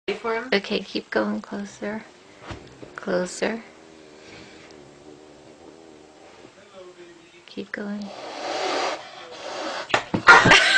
For him? Okay, keep going closer. Closer. Keep going.